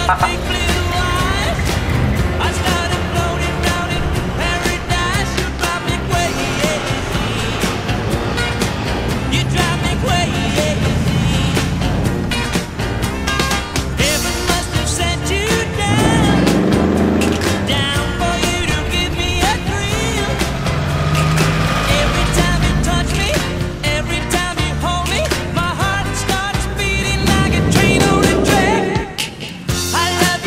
I love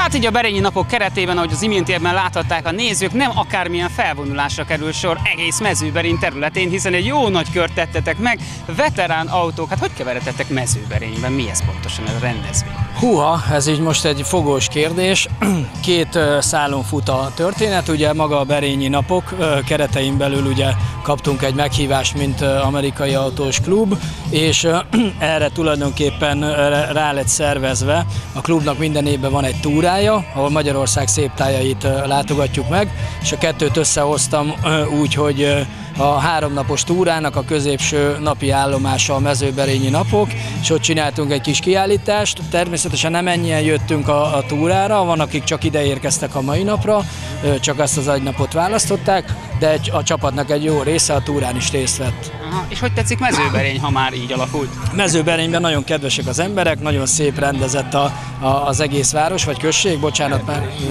Hát így a Berényi Napok keretében, ahogy az imént évben láthatták a nézők, nem akármilyen felvonulásra kerül sor egész Mezőberény területén, hiszen egy jó nagy kört tettetek meg, veterán autók. Hát hogy keveredtettek Mezőberényben? Mi ez pontosan, ez a rendezvény? Húha, ez így most egy fogós kérdés. Két szálon fut a történet, ugye maga a Berényi Napok keretein belül ugye kaptunk egy meghívást, mint Amerikai Autós Klub, és erre tulajdonképpen rá lett szervezve. A klubnak minden évben van egy túrája, ahol Magyarország szép tájait látogatjuk meg, és a kettőt összehoztam úgy, hogy a 3 napos túrának a középső napi állomása a Mezőberényi Napok, és ott csináltunk egy kis kiállítást. Természetesen nem ennyien jöttünk a túrára, van, akik csak ide érkeztek a mai napra, csak azt az egy napot választották, de a csapatnak egy jó része a túrán is részt vett. Aha, és hogy tetszik Mezőberény, ha már így alakult? Mezőberényben nagyon kedvesek az emberek, nagyon szép rendezett az egész város, vagy község, bocsánat,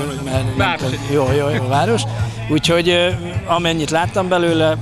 jó, város. Úgyhogy amennyit láttam belőle,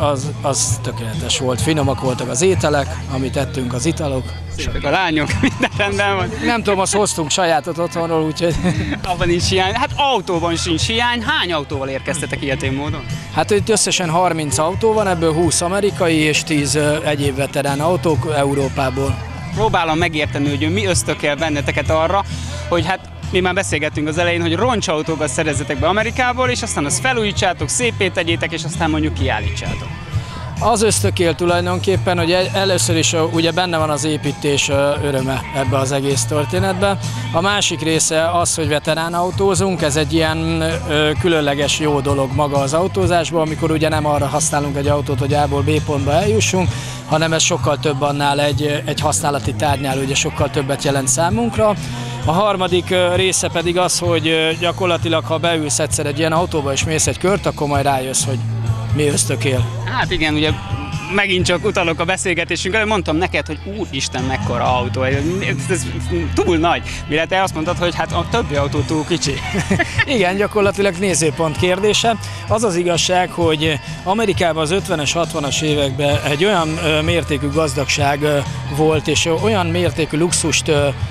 az tökéletes volt. Finomak voltak az ételek, amit ettünk, az italok. Szépek a lányok, minden rendben van. Nem tudom, azt hoztunk sajátot otthonról, úgyhogy... Abban nincs hiány. Hát autóban sincs hiány. Hány autóval érkeztetek ilyetén módon? Hát itt összesen 30 autó van, ebből 20 amerikai és 10 egyéb veterán autók Európából. Próbálom megérteni, hogy mi ösztökél benneteket arra, hogy hát mi már beszélgettünk az elején, hogy roncsautókat szerezzetek be Amerikából, és aztán azt felújítsátok, szépé tegyétek, és aztán mondjuk kiállítsátok. Az ösztökél tulajdonképpen, hogy először is ugye benne van az építés öröme ebbe az egész történetbe. A másik része az, hogy veterán autózunk, ez egy ilyen különleges jó dolog maga az autózásban, amikor ugye nem arra használunk egy autót, hogy A-ból B pontba eljussunk, hanem ez sokkal több annál egy használati tárgynál, ugye sokkal többet jelent számunkra. A harmadik része pedig az, hogy gyakorlatilag, ha beülsz egyszer egy ilyen autóba és mész egy kört, akkor majd rájössz, hogy mi ösztökél. Hát igen, ugye megint csak utalok a beszélgetésünkre, mondtam neked, hogy úristen, mekkora autó, ez túl nagy. Mire te azt mondtad, hogy hát a többi autó túl kicsi. Igen, gyakorlatilag nézőpont kérdése. Az az igazság, hogy Amerikában az 50-es, 60-as években egy olyan mértékű gazdagság volt, és olyan mértékű luxust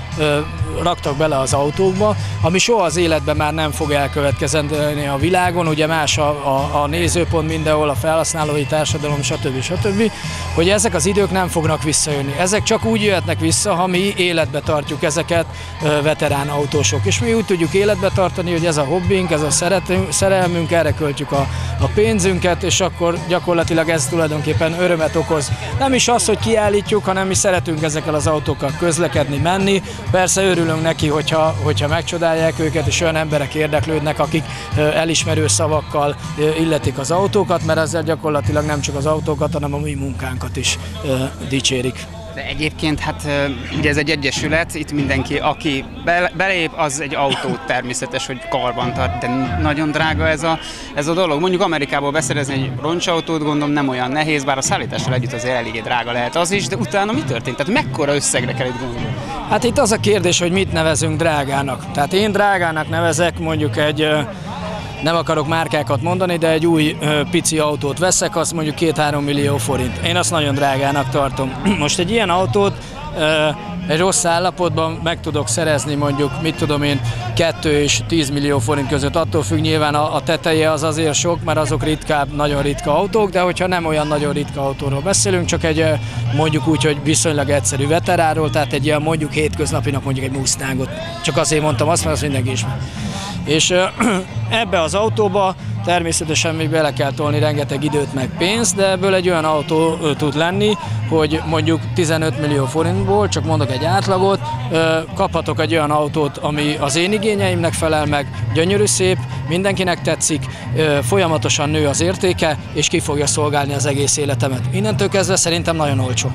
raktak bele az autókba, ami soha az életben már nem fog elkövetkezni a világon, ugye más a nézőpont mindenhol, a felhasználói társadalom, stb. Hogy ezek az idők nem fognak visszajönni. Ezek csak úgy jöhetnek vissza, ha mi életbe tartjuk ezeket veterán autósok. És mi úgy tudjuk életbe tartani, hogy ez a hobbink, ez a szerelmünk, erre költjük a pénzünket, és akkor gyakorlatilag ez tulajdonképpen örömet okoz. Nem is az, hogy kiállítjuk, hanem mi szeretünk ezekkel az autókkal közlekedni, menni. Persze örülünk neki, hogyha megcsodálják őket, és olyan emberek érdeklődnek, akik elismerő szavakkal illetik az autókat, mert ezzel gyakorlatilag nem csak az autókat, hanem a mi munkánkat is dicsérik. De egyébként, hát ugye ez egy egyesület, itt mindenki, aki belép, az egy autót természetes, hogy karban tart, de nagyon drága ez a dolog. Mondjuk Amerikából beszerezni egy roncsautót, gondolom nem olyan nehéz, bár a szállítással együtt azért eléggé drága lehet az is, de utána mi történt? Tehát mekkora összegre kell itt gondolni? Hát itt az a kérdés, hogy mit nevezünk drágának. Tehát én drágának nevezek mondjuk nem akarok márkákat mondani, de egy új pici autót veszek, azt mondjuk 2-3 millió forint. Én azt nagyon drágának tartom. Most egy ilyen autót egy rossz állapotban meg tudok szerezni mondjuk, mit tudom én, 2 és 10 millió forint között. Attól függ, nyilván a teteje az azért sok, mert azok ritkább, nagyon ritka autók, de hogyha nem olyan nagyon ritka autóról beszélünk, csak egy mondjuk úgy, hogy viszonylag egyszerű veteráról, tehát egy ilyen mondjuk hétköznapinak mondjuk egy Mustangot. Csak azért mondtam azt, mert azt mindenki ismer. És ebbe az autóba természetesen még bele kell tolni rengeteg időt meg pénzt, de ebből egy olyan autó tud lenni, hogy mondjuk 15 millió forintból, csak mondok egy átlagot, kaphatok egy olyan autót, ami az én igényeimnek felel meg, gyönyörű szép, mindenkinek tetszik, folyamatosan nő az értéke, és ki fogja szolgálni az egész életemet. Innentől kezdve szerintem nagyon olcsó.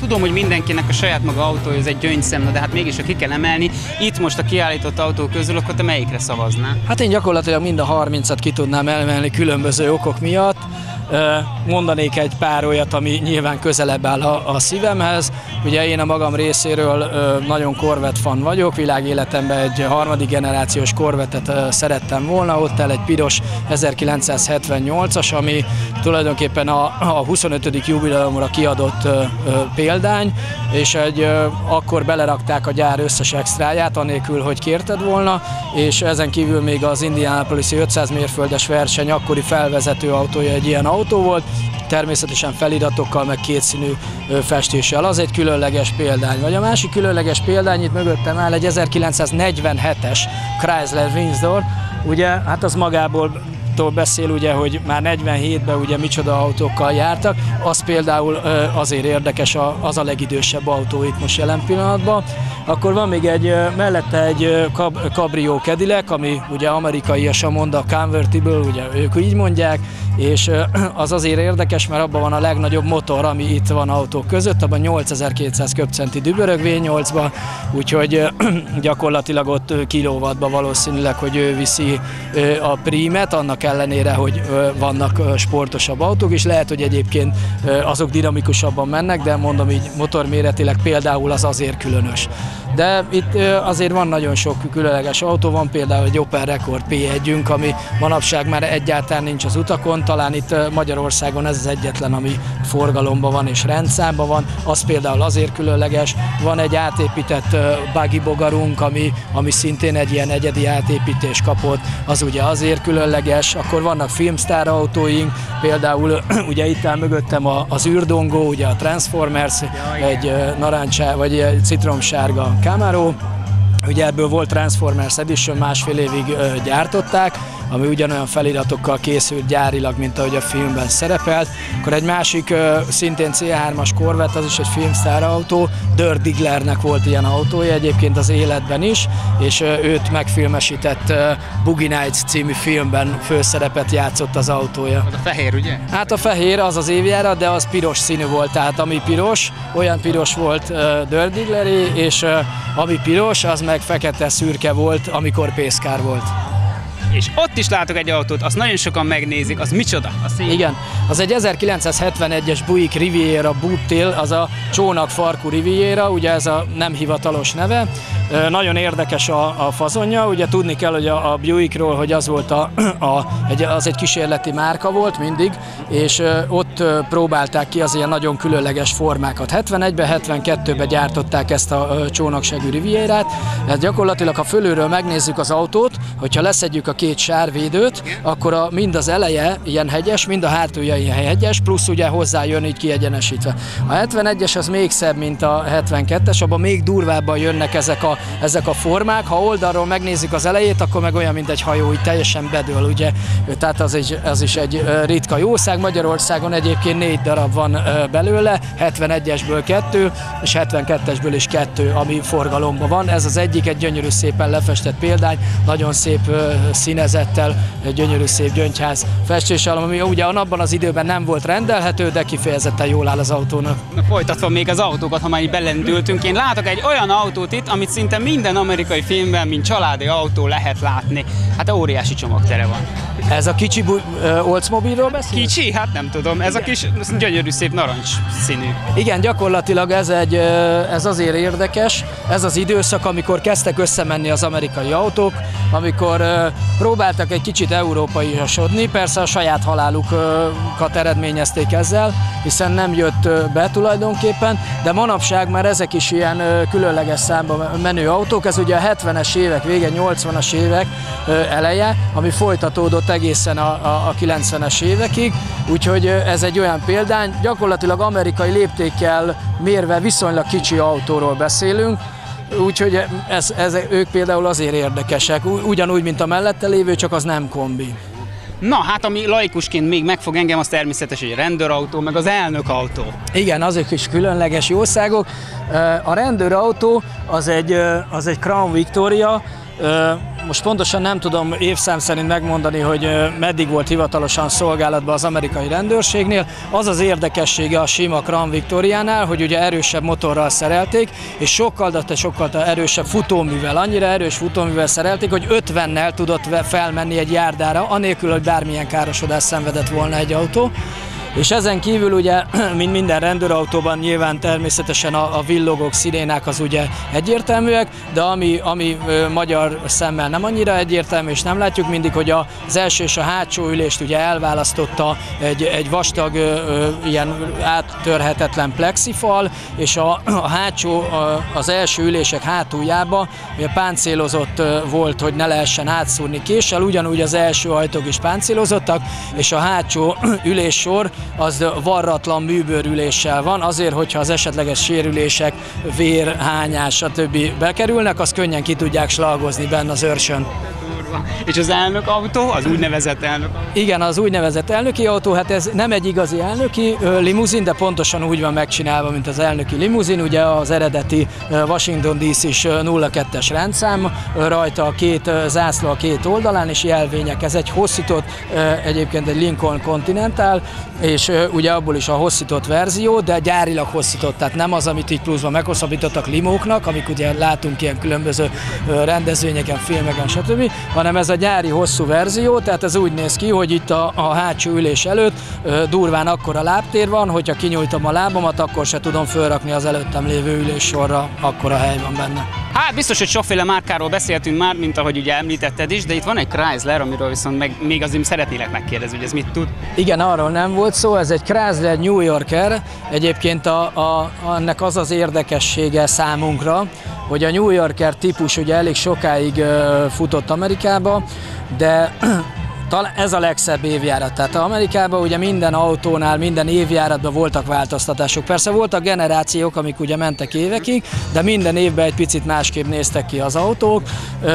tudom, hogy mindenkinek a saját maga autója, ez egy gyöngyszem, de hát mégis, ha ki kell emelni, itt most a kiállított autók közül, akkor te melyikre szavaznál? Hát én gyakorlatilag mind a 30-at ki tudnám emelni különböző okok miatt. Mondanék egy pár olyat, ami nyilván közelebb áll a szívemhez. Ugye én a magam részéről nagyon Corvette fan vagyok, világéletemben egy harmadik generációs Corvettet szerettem volna, ott el egy piros 1978-as, ami tulajdonképpen a 25. jubileumra kiadott példány, és akkor belerakták a gyár összes extráját, anélkül, hogy kérted volna, és ezen kívül még az Indianapolis-i 500 mérföldes verseny akkori felvezető autója egy ilyen autó volt, természetesen feliratokkal, meg kétszínű festéssel. Az egy különleges példány. Vagy a másik különleges példány, itt mögöttem áll egy 1947-es Chrysler Windsor, ugye, hát az magából beszél, ugye, hogy már 47-ben ugye micsoda autókkal jártak, az például azért érdekes, az a legidősebb autó itt most jelen pillanatban. Akkor van még mellette egy Cabrio Cadillac, ami ugye amerikaiasan mond a convertible, ugye ők így mondják, és az azért érdekes, mert abban van a legnagyobb motor, ami itt van autók között, abban 8200 köbcenti dübörög V8-ba, úgyhogy gyakorlatilag ott kilowattba valószínűleg, hogy ő viszi a prímet, annak ellenére, hogy vannak sportosabb autók, és lehet, hogy egyébként azok dinamikusabban mennek, de mondom így motorméretileg például az azért különös. De itt azért van nagyon sok különleges autó, van például egy Opel Rekord P1-ünk, ami manapság már egyáltalán nincs az utakon, talán itt Magyarországon ez az egyetlen, ami forgalomban van és rendszámban van, az például azért különleges. Van egy átépített buggy bogarunk, ami szintén egy ilyen egyedi átépítés kapott, az ugye azért különleges. Akkor vannak filmsztár autóink, például ugye itt áll mögöttem az űrdongó, ugye a Transformers, egy narancsá vagy egy citromsárga Camaro. Ugye ebből volt Transformers Edition, másfél évig gyártották, ami ugyanolyan feliratokkal készült gyárilag, mint ahogy a filmben szerepelt. Akkor egy másik, szintén C3-as Corvette, az is egy filmsztár autó, Dirk Digglernek volt ilyen autója egyébként az életben is, és őt megfilmesített Boogie Nights című filmben főszerepet játszott az autója. Az a fehér, ugye? Hát a fehér az az évjárat, de az piros színű volt, tehát ami piros, olyan piros volt Dirk Diggleré, és ami piros, az meg fekete-szürke volt, amikor Pészkár volt. És ott is látok egy autót, azt nagyon sokan megnézik, az micsoda? Igen, az egy 1971-es Buick Riviera Boottail, az a csónakfarkú Riviera, ugye ez a nem hivatalos neve. Nagyon érdekes a fazonja, ugye tudni kell, hogy a Buickról, hogy az volt az egy kísérleti márka volt mindig, és ott próbálták ki az ilyen nagyon különleges formákat. 71-ben, 72-ben gyártották ezt a csónaksegű Rivierát. Hát gyakorlatilag, ha fölülről megnézzük az autót, hogyha leszedjük a két sárvédőt, akkor mind az eleje ilyen hegyes, mind a hátulja ilyen hegyes, plusz ugye hozzájön így kiegyenesítve. A 71-es az még szebb, mint a 72-es, abban még durvábban jönnek ezek a formák. Ha oldalról megnézzük az elejét, akkor meg olyan, mint egy hajó, így teljesen bedől, ugye. Tehát az is egy ritka jószág. Magyarországon egyébként 4 darab van belőle, 71-esből 2, és 72-esből is 2, ami forgalomban van. Ez az egyik, egy gyönyörű szépen lefestett példány, nagyon szép színezettel, gyönyörű szép gyöngyház festéssel, ami ugye abban az időben nem volt rendelhető, de kifejezetten jól áll az autónak. Na, folytatva még az autókat, ha már így belendültünk, én látok egy olyan autót itt, amit szinte minden amerikai filmben, mint családi autó lehet látni. Hát óriási csomagtere van. Ez a kicsi Oldsmobile-ról beszél? Kicsi? Hát nem tudom, ez a kis gyönyörű szép narancs színű. Igen, gyakorlatilag ez azért érdekes, ez az időszak, amikor kezdtek összemenni az amerikai autók, amikor próbáltak egy kicsit európaiasodni, persze a saját halálukat eredményezték ezzel, hiszen nem jött be tulajdonképpen, de manapság már ezek is ilyen különleges számba menő autók, ez ugye a 70-es évek vége, 80-as évek eleje, ami folytatódott egészen a 90-es évekig, úgyhogy ez egy olyan példány, gyakorlatilag amerikai léptékkel mérve viszonylag kicsi autóról beszélünk, úgyhogy ők például azért érdekesek, ugyanúgy, mint a mellette lévő, csak az nem kombi. Na, hát ami laikusként még megfog engem, az természetesen egy rendőrautó, meg az elnökautó. Igen, azok is különleges jószágok. A rendőrautó az egy Crown Victoria, most pontosan nem tudom évszám szerint megmondani, hogy meddig volt hivatalosan szolgálatban az amerikai rendőrségnél. Az az érdekessége a sima Crown Victoriánál, hogy ugye erősebb motorral szerelték, és sokkal erősebb futóművel, annyira erős futóművel szerelték, hogy 50-nel tudott felmenni egy járdára, anélkül, hogy bármilyen károsodást szenvedett volna egy autó. És ezen kívül ugye, mint minden rendőrautóban nyilván természetesen a villogók, szirénák az ugye egyértelműek, de ami magyar szemmel nem annyira egyértelmű, és nem látjuk mindig, hogy az első és a hátsó ülést ugye elválasztotta egy vastag, ilyen áttörhetetlen plexifal, és a hátsó, az első ülések hátuljába ugye páncélozott volt, hogy ne lehessen átszúrni késsel, ugyanúgy az első ajtók is páncélozottak, és a hátsó üléssor az varratlan műbőrüléssel van, azért, hogyha az esetleges sérülések, vér, hányás, stb. Bekerülnek, azt könnyen ki tudják slaggozni benne az őrsön. És az elnök autó, az úgynevezett elnök? Igen, az úgynevezett elnöki autó, hát ez nem egy igazi elnöki limuzin, de pontosan úgy van megcsinálva, mint az elnöki limuzin, ugye az eredeti Washington DC-s 02-es rendszám, rajta a két zászló a két oldalán, és jelvények. Ez egy hosszított, egyébként egy Lincoln Continental, és ugye abból is a hosszított verzió, de gyárilag hosszított, tehát nem az, amit így pluszban meghosszabbítottak limóknak, amik ugye látunk ilyen különböző rendezvényeken, filmeken, stb., hanem ez a gyári hosszú verzió, tehát ez úgy néz ki, hogy itt a hátsó ülés előtt durván akkora lábtér van, hogyha kinyújtom a lábamat, akkor se tudom fölrakni az előttem lévő üléssorra, akkora hely van benne. Hát biztos, hogy sokféle márkáról beszéltünk már, mint ahogy ugye említetted is, de itt van egy Chrysler, amiről viszont még azért szeretnélek megkérdezni, hogy ez mit tud. Igen, arról nem volt szó, ez egy Chrysler New Yorker, egyébként ennek az az érdekessége számunkra, hogy a New Yorker típus ugye elég sokáig futott Amerikába, de ez a legszebb évjárat. Tehát Amerikában ugye minden autónál, minden évjáratban voltak változtatások. Persze voltak generációk, amik ugye mentek évekig, de minden évben egy picit másképp néztek ki az autók.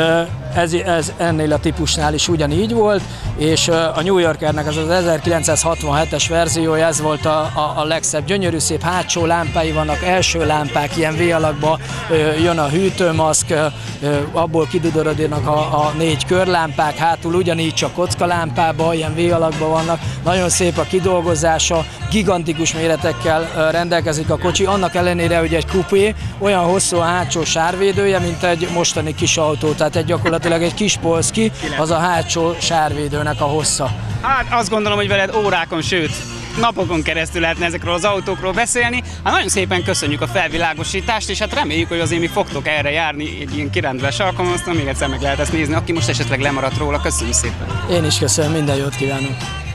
Ez ennél a típusnál is ugyanígy volt, és a New Yorkernek az 1967-es verziója, ez volt a legszebb, gyönyörű szép hátsó lámpái vannak, első lámpák, ilyen V-alakba jön a hűtőmaszk, abból kidudorodnak a 4 körlámpák, hátul ugyanígy csak kockalámpában, ilyen V-alakban vannak, nagyon szép a kidolgozása, gigantikus méretekkel rendelkezik a kocsi, annak ellenére, hogy egy kupé, olyan hosszú a hátsó sárvédője, mint egy mostani kis autó, tehát gyakorlatilag egy kis polszki, az a hátsó sárvédőnek a hossza. Hát azt gondolom, hogy veled órákon, sőt napokon keresztül lehetne ezekről az autókról beszélni. Hát nagyon szépen köszönjük a felvilágosítást, és hát reméljük, hogy azért mi fogtok erre járni egy ilyen kirendves alkalommal, aztán még egyszer meg lehet ezt nézni, aki most esetleg lemaradt róla. Köszönjük szépen! Én is köszönöm, minden jót kívánok!